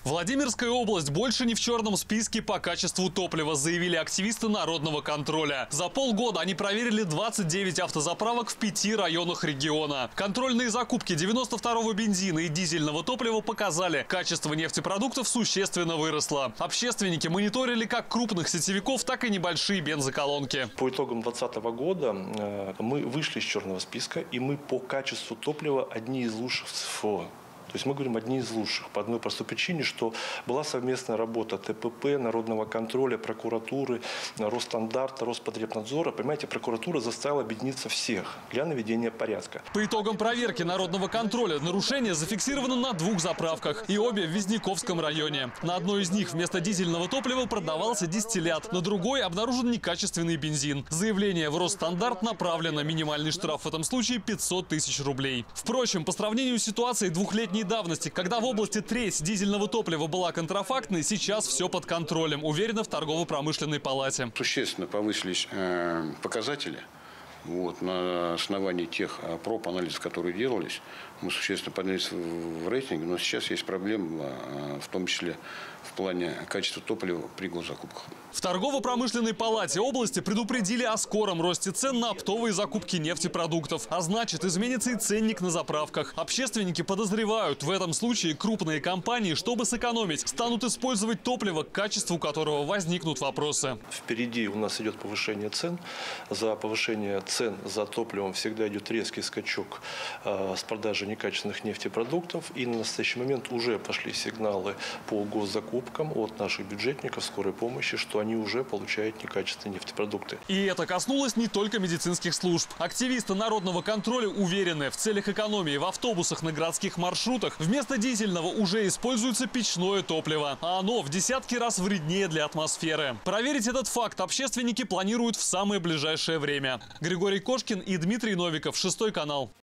Владимирская область больше не в черном списке по качеству топлива, заявили активисты народного контроля. За полгода они проверили 29 автозаправок в 5 районах региона. Контрольные закупки 92-го бензина и дизельного топлива показали, качество нефтепродуктов существенно выросло. Общественники мониторили как крупных сетевиков, так и небольшие бензоколонки. По итогам 2020 года мы вышли из черного списка, и мы по качеству топлива одни из лучших в СФО. То есть мы говорим одни из лучших по одной простой причине, что была совместная работа ТПП, народного контроля, прокуратуры, Росстандарта, Роспотребнадзора. Понимаете, прокуратура заставила объединиться всех для наведения порядка. По итогам проверки народного контроля нарушение зафиксировано на 2 заправках, и обе в Визняковском районе. На одной из них вместо дизельного топлива продавался дистиллят, на другой обнаружен некачественный бензин. Заявление в Росстандарт направлено. Минимальный штраф в этом случае 500 тысяч рублей. Впрочем, по сравнению с ситуацией двухлетней давности, когда в области треть дизельного топлива была контрафактной, сейчас все под контролем, уверены в торгово-промышленной палате. Существенно повысились показатели. На основании тех проб, анализов, которые делались, мы существенно поднялись в рейтинге, но сейчас есть проблемы, в том числе в плане качества топлива при госзакупках. В торгово-промышленной палате области предупредили о скором росте цен на оптовые закупки нефтепродуктов. А значит, изменится и ценник на заправках. Общественники подозревают, в этом случае крупные компании, чтобы сэкономить, станут использовать топливо, к качеству которого возникнут вопросы. Впереди у нас идет повышение цен. За повышение цен за топливом всегда идет резкий скачок с продажи некачественных нефтепродуктов. И на настоящий момент уже пошли сигналы по госзакупкам от наших бюджетников скорой помощи, что они уже получают некачественные нефтепродукты. И это коснулось не только медицинских служб. Активисты народного контроля уверены, в целях экономии в автобусах на городских маршрутах вместо дизельного уже используется печное топливо. А оно в десятки раз вреднее для атмосферы. Проверить этот факт общественники планируют в самое ближайшее время. Григорий Кошкин и Дмитрий Новиков, 6 канал.